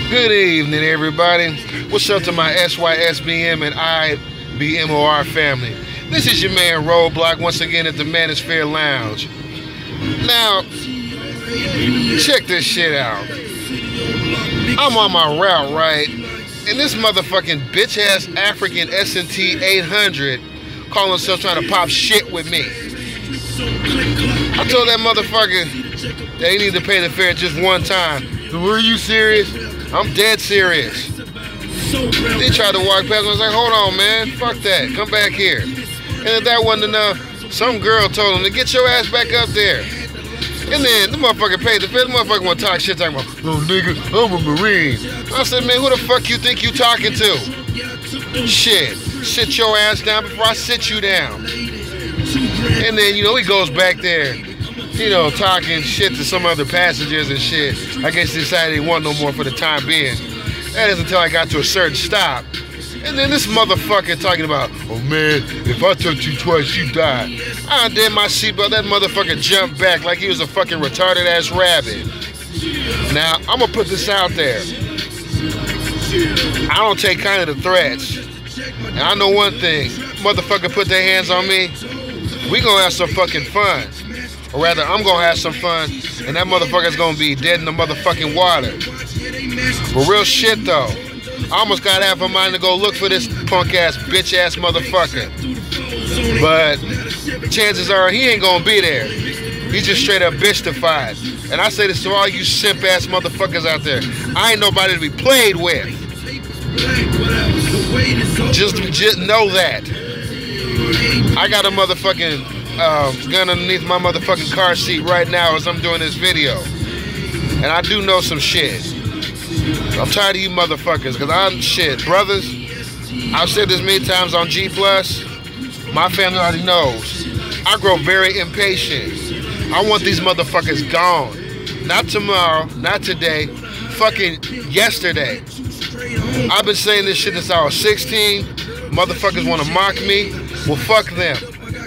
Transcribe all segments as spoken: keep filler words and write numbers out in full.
Good evening, everybody. What's up to my S Y S B M and I B M O R family? This is your man Roadblock once again at the Manosphere Lounge. Now, check this shit out. I'm on my route, right? And this motherfucking bitch-ass African S and T eight hundred calling himself trying to pop shit with me. I told that motherfucker that he need to pay the fare just one time. Were you serious? I'm dead serious. They tried to walk past me. I was like, hold on, man. Fuck that. Come back here. And if that wasn't enough, some girl told him to get your ass back up there. And then the motherfucker paid the fare. The motherfucker want to talk shit, talking about, oh, nigga, I'm a Marine. I said, man, who the fuck you think you talking to? Shit. Sit your ass down before I sit you down. And then, you know, he goes back there, you know, talking shit to some other passengers and shit. I guess he decided he didn't want no more for the time being. That is until I got to a certain stop. And then this motherfucker talking about, oh man, if I touch you twice, you die. I did my seatbelt, that motherfucker jumped back like he was a fucking retarded ass rabbit. Now, I'm gonna put this out there. I don't take kind of the threats. And I know one thing, motherfucker put their hands on me, we gonna have some fucking fun. Or rather, I'm gonna have some fun, and that motherfucker's gonna be dead in the motherfucking water. But real shit though, I almost got half a mind to go look for this punk ass, bitch ass motherfucker. But chances are he ain't gonna be there. He's just straight up bitchified. And I say this to all you simp ass motherfuckers out there. I ain't nobody to be played with. Just, just know that. I got a motherfucking uh, gun underneath my motherfucking car seat right now as I'm doing this video. And I do know some shit. I'm tired of you motherfuckers, because I'm shit. Brothers, I've said this many times on G plus, my family already knows. I grow very impatient. I want these motherfuckers gone. Not tomorrow, not today, fucking yesterday. I've been saying this shit since I was sixteen. Motherfuckers want to mock me. Well, fuck them.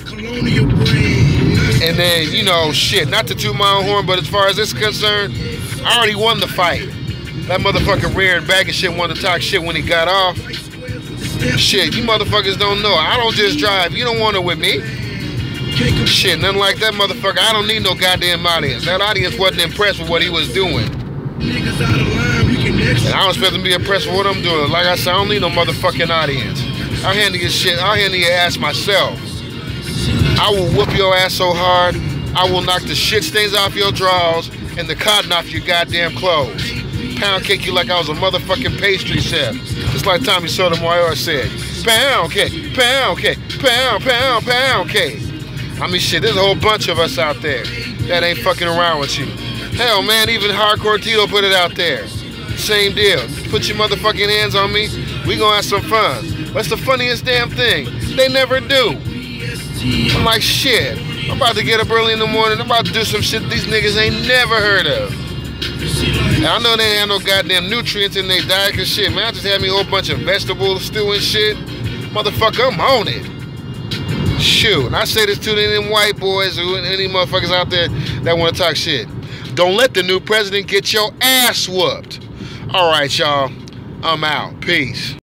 And then, you know, shit, not to toot my own horn, but as far as this is concerned, I already won the fight. That motherfucker rearing back and shit wanted to talk shit when he got off. Shit, you motherfuckers don't know. I don't just drive. You don't want it with me. Shit, nothing like that motherfucker. I don't need no goddamn audience. That audience wasn't impressed with what he was doing. And I don't expect them to be impressed with what I'm doing. Like I said, I don't need no motherfucking audience. I'll handle your shit. I'll handle your ass myself. I will whoop your ass so hard, I will knock the shit stains off your drawers and the cotton off your goddamn clothes. Pound cake you like I was a motherfucking pastry chef. Just like Tommy Sotomayor said. Pound cake, pound cake, pound, pound, pound cake. I mean, shit, there's a whole bunch of us out there that ain't fucking around with you. Hell, man, even Hardcore Tito put it out there. Same deal. Put your motherfucking hands on me, we gonna have some fun. That's the funniest damn thing. They never do. I'm like, shit, I'm about to get up early in the morning, I'm about to do some shit these niggas ain't never heard of. And I know they ain't have no goddamn nutrients in their diet, cause shit, man, I just had me a whole bunch of vegetable stew and shit. Motherfucker, I'm on it. Shoot, and I say this to them white boys or any motherfuckers out there that want to talk shit. Don't let the new president get your ass whooped. All right, y'all, I'm out. Peace.